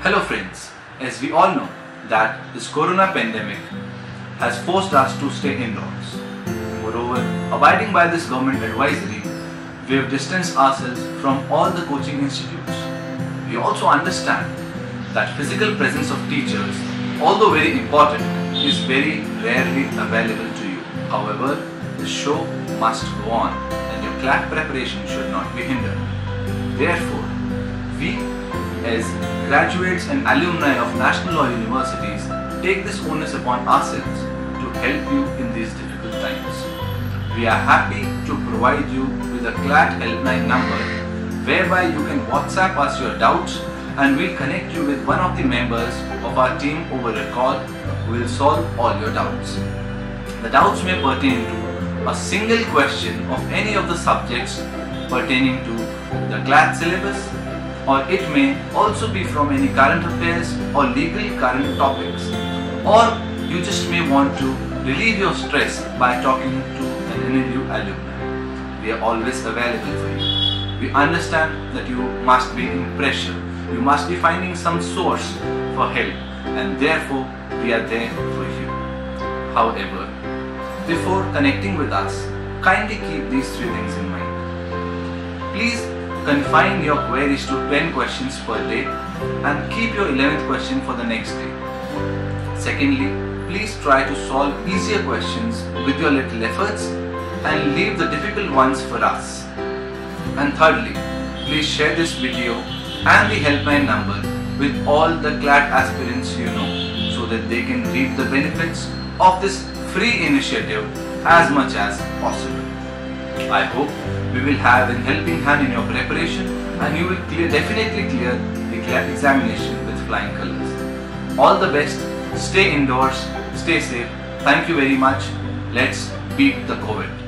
Hello friends, as we all know that this corona pandemic has forced us to stay indoors. Moreover, abiding by this government advisory, we have distanced ourselves from all the coaching institutes. We also understand that physical presence of teachers, although very important, is very rarely available to you. However, the show must go on and your Clat preparation should not be hindered. Therefore, we as graduates and alumni of national law universities take this onus upon ourselves to help you in these difficult times. We are happy to provide you with a Clat Helpline number whereby you can WhatsApp us your doubts and we'll connect you with one of the members of our team over a call who will solve all your doubts. The doubts may pertain to a single question of any of the subjects pertaining to the Clat syllabus, or it may also be from any current affairs or legal current topics, or you just may want to relieve your stress by talking to an NLU alumni. We are always available for you. We understand that you must be in pressure, you must be finding some source for help, and therefore we are there for you. However, before connecting with us, kindly keep these three things in mind. Please confine your queries to 10 questions per day and keep your 11th question for the next day. Secondly, please try to solve easier questions with your little efforts and leave the difficult ones for us. And thirdly, please share this video and the helpline number with all the Clat aspirants you know so that they can reap the benefits of this free initiative as much as possible. I hope we will have a helping hand in your preparation and you will definitely clear the Clat examination with flying colors. All the best, stay indoors, stay safe. Thank you very much. Let's beat the COVID.